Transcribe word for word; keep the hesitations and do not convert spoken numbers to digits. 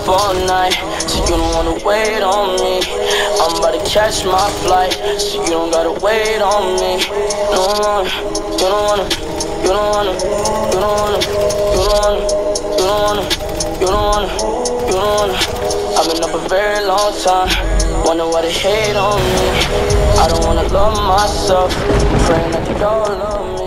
up all night, so you don't wanna wait on me. I'm about to catch my flight, so you don't gotta wait on me. No, you don't wanna, you don't wanna, you don't wanna, you don't wanna, you don't wanna, you don't wanna, you don't wanna. I've been up a very long time, wonder why they hate on me. I don't wanna love myself, I'm praying that they all love me.